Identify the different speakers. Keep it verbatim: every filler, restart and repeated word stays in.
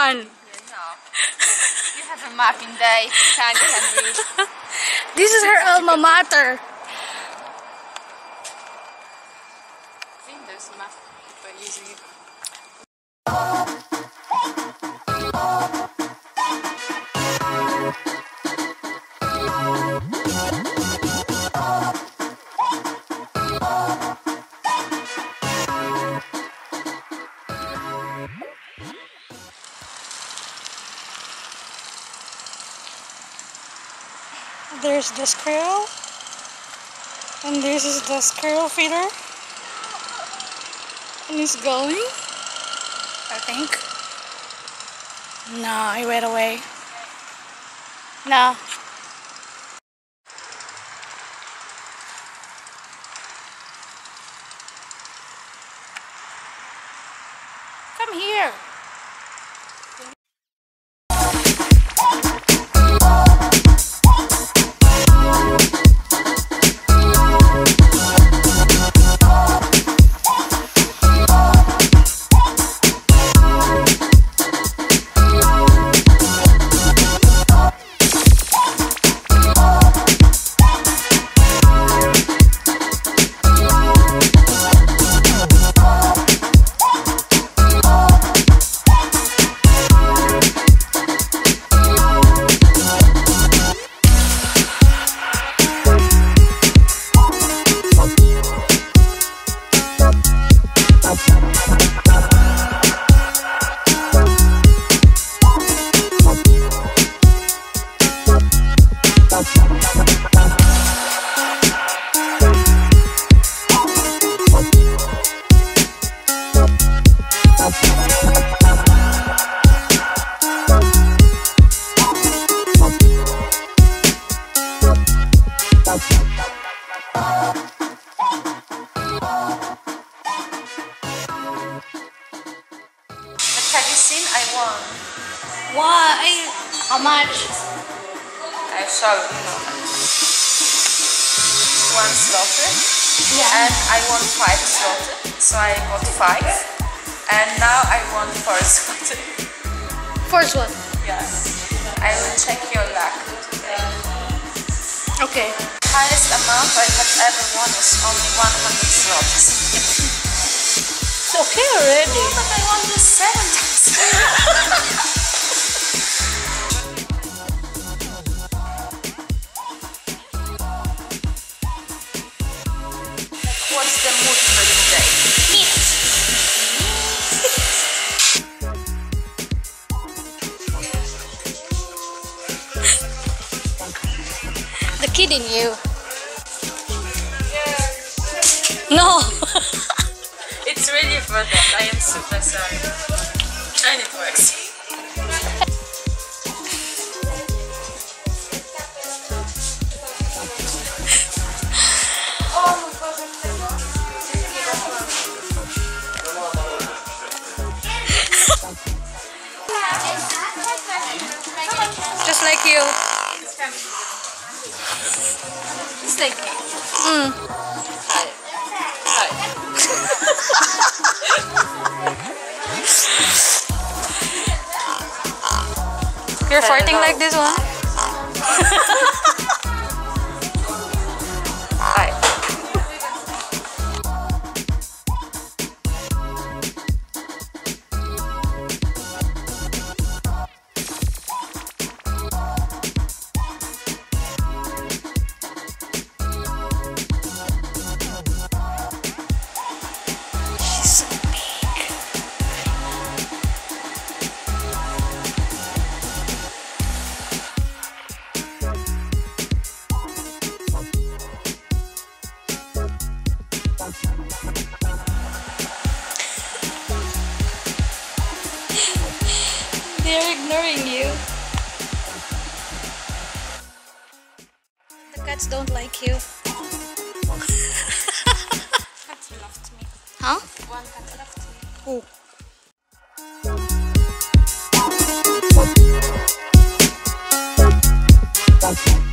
Speaker 1: one.
Speaker 2: No. You have a mapping day. Can you can read?
Speaker 1: This is her alma mater.
Speaker 2: I think there's a map by using it.
Speaker 1: There's the squirrel, and this is the squirrel feeder, and he's going, I think. No, he went away. No. Come here.
Speaker 2: I won.
Speaker 1: Why? How much?
Speaker 2: I saw it. One slaughter.
Speaker 1: Yeah.
Speaker 2: And I won five slaughter. So I got five. And now I won four slaughter.
Speaker 1: First one.
Speaker 2: Yes. I will check your luck today.
Speaker 1: Okay.
Speaker 2: The highest amount I have ever won was only one hundred slots.
Speaker 1: It's okay already.
Speaker 2: But I won this seven times. What's the mood for today?
Speaker 1: Meat. The kid in you.
Speaker 2: Yeah.
Speaker 1: No.
Speaker 2: It's really for that. I am super sorry. And it works.
Speaker 1: Just like you.
Speaker 2: It's like me.
Speaker 1: Mm.
Speaker 2: Hi. Hi.
Speaker 1: You're farting like this one?
Speaker 2: Hi.
Speaker 1: She's so big. They're ignoring you. The cats don't like you.
Speaker 2: Cat left me.
Speaker 1: Huh?
Speaker 2: One cat left me.
Speaker 1: Who?